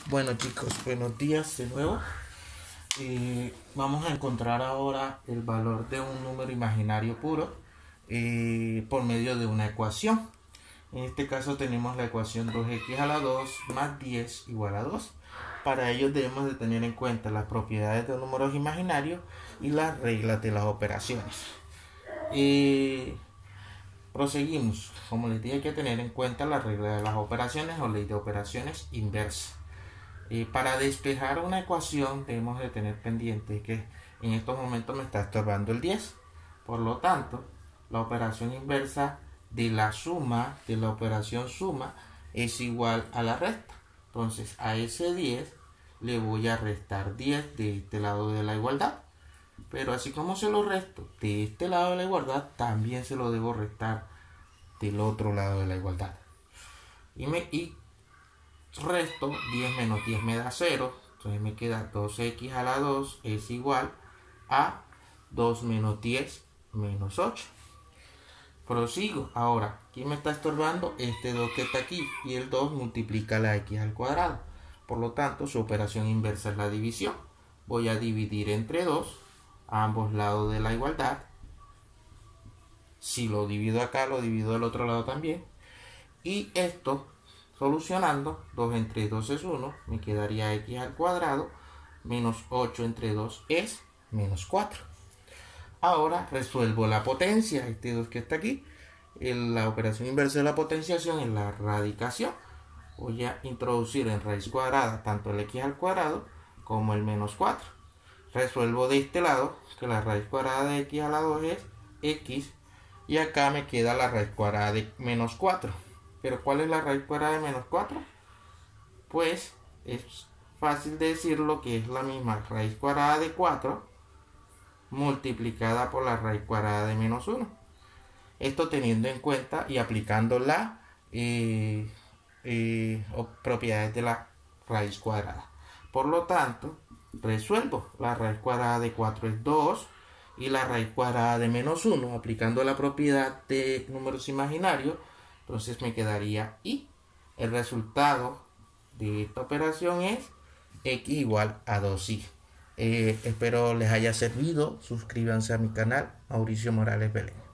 Bueno chicos, buenos días de nuevo. Vamos a encontrar ahora el valor de un número imaginario puro por medio de una ecuación. En este caso tenemos la ecuación 2x a la 2 más 10 igual a 2. Para ello debemos de tener en cuenta las propiedades de los números imaginarios y las reglas de las operaciones. Proseguimos. Como les dije, hay que tener en cuenta la regla de las operaciones o ley de operaciones inversa. Para despejar una ecuación debemos de tener pendiente que en estos momentos me está estorbando el 10. Por lo tanto, la operación inversa de la suma de la operación suma es igual a la resta. Entonces a ese 10 le voy a restar 10 de este lado de la igualdad. Pero así como se lo resto de este lado de la igualdad, también se lo debo restar del otro lado de la igualdad. Y resto 10 menos 10 me da 0, entonces me queda 2x a la 2 es igual a 2 menos 10 menos 8. Prosigo. Ahora, ¿quién me está estorbando? Este 2 que está aquí, y el 2 multiplica la x al cuadrado. Por lo tanto, su operación inversa es la división. Voy a dividir entre 2 a ambos lados de la igualdad. Si lo divido acá, lo divido del otro lado también. Y esto, solucionando, 2 entre 2 es 1, me quedaría x al cuadrado, menos 8 entre 2 es menos 4. Ahora resuelvo la potencia, este 2 que está aquí, la operación inversa de la potenciación es la radicación. Voy a introducir en raíz cuadrada tanto el x al cuadrado como el menos 4. Resuelvo de este lado, que la raíz cuadrada de x a la 2 es x, y acá me queda la raíz cuadrada de menos 4. ¿Pero cuál es la raíz cuadrada de menos 4? Pues es fácil de decirlo que es la misma raíz cuadrada de 4 multiplicada por la raíz cuadrada de menos 1. Esto teniendo en cuenta y aplicando las propiedades de la raíz cuadrada. Por lo tanto, resuelvo. La raíz cuadrada de 4 es 2 y la raíz cuadrada de menos 1, aplicando la propiedad de números imaginarios, entonces me quedaría y el resultado de esta operación es x igual a 2y. Espero les haya servido. Suscríbanse a mi canal, Mauricio Morales Belén.